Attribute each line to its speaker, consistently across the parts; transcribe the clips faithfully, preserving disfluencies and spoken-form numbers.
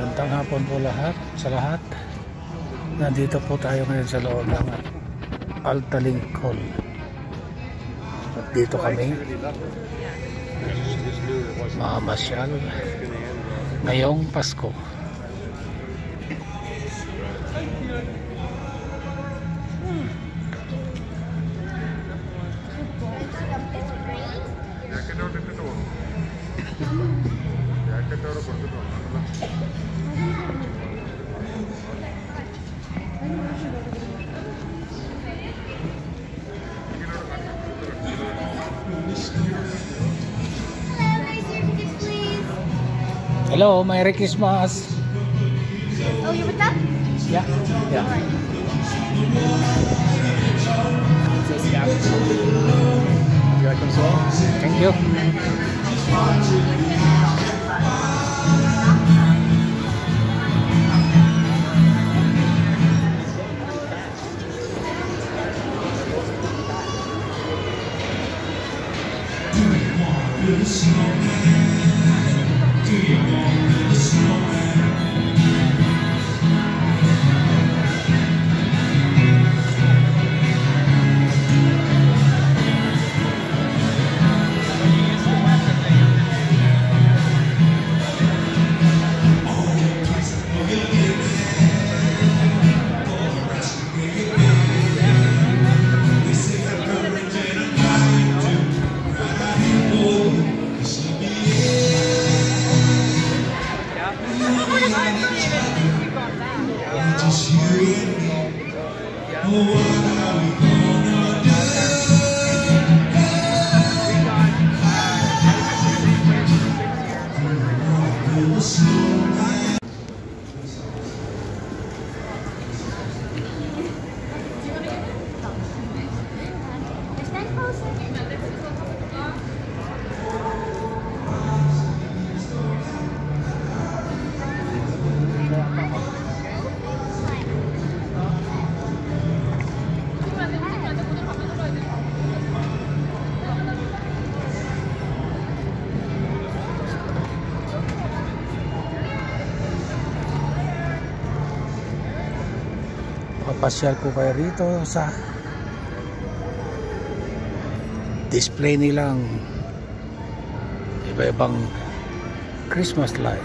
Speaker 1: Magandang hapon po lahat sa lahat. Nandito po tayo ngayon sa loob ng Altalink Hall. At dito kami mamamasyal ngayong Pasko. Hello, Merry Christmas.
Speaker 2: Oh, you with that?
Speaker 1: Yeah, yeah. You like them so? Thank you.
Speaker 3: Do you want to be a snowman? Do you want to be a snowman? Just you and me. Oh, what are we gonna do? Oh, snowman.
Speaker 2: Stand closer.
Speaker 1: Papasyal ko kayo rito sa display nilang iba-ibang Christmas light.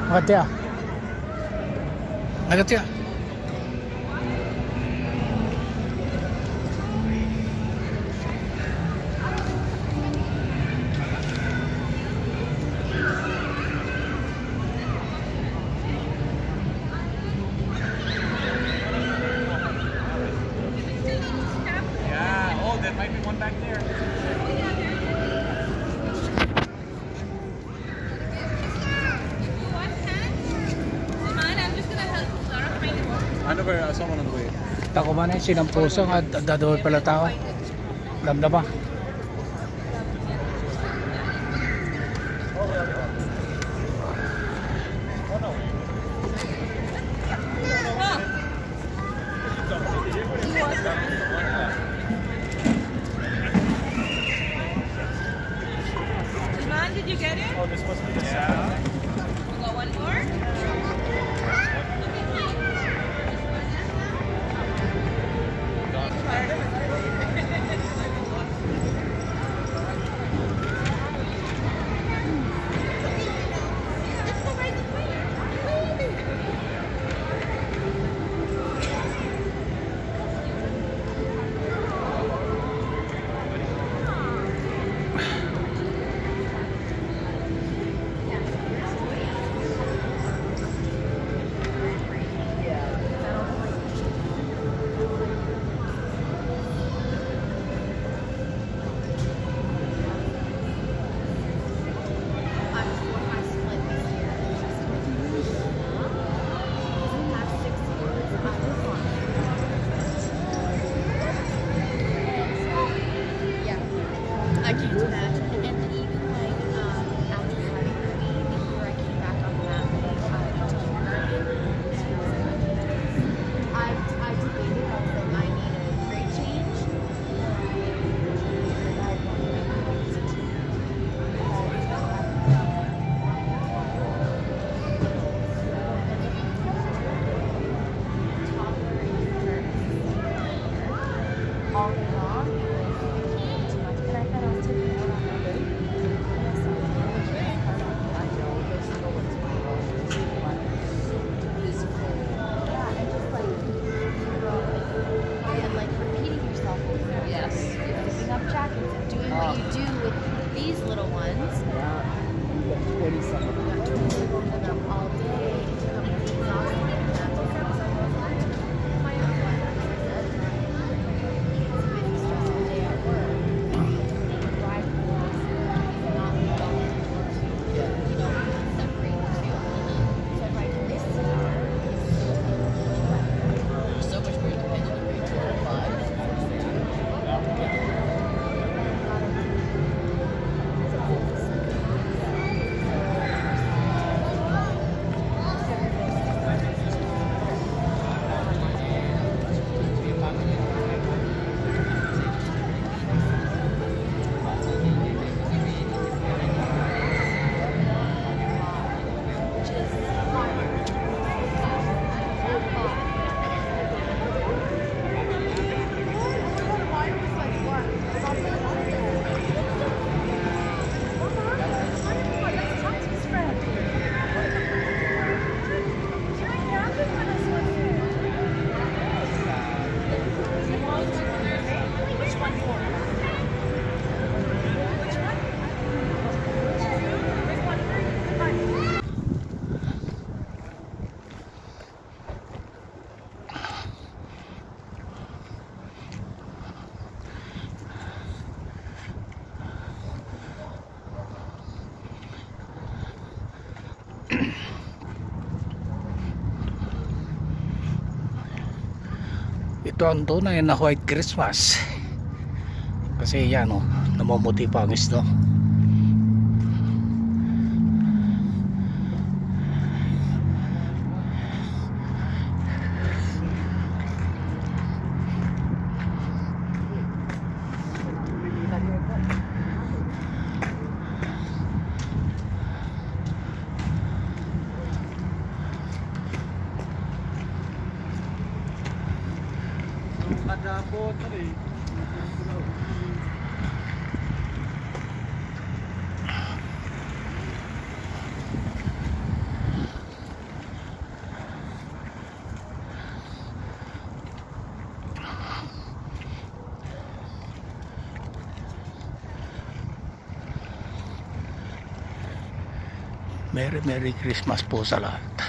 Speaker 1: Agad ya. Agad ya.
Speaker 4: Yeah, oh, there might be one back there. Ano ba, I saw one on the way.
Speaker 1: Tako man eh, sinampuso nga, dadawal pala tao. Damdama.
Speaker 5: Did you get it?
Speaker 4: Oh, this must be the sound.
Speaker 5: We got one more.
Speaker 2: I can't imagine. And then even like um, after having the baby, before I came back on that, like I told her, I I debated. I was like, I need a grade change. All day long. But I thought I was taking it out on my day. And I saw the I know there's no one's going on. Yeah, and just like, and like repeating yourself over and
Speaker 5: Yes.
Speaker 2: over. Picking up jackets and doing what you do with these little ones. twenty-seven of them all day. It becomes exhausting. And that's what I was like, my own life. It's a really stressful day at work.
Speaker 1: Ito ang tunay na White Christmas. Kasi yan o, namumuti pa ang isno.
Speaker 4: Kadabot, tali.
Speaker 1: Merry Merry Christmas po sa lahat.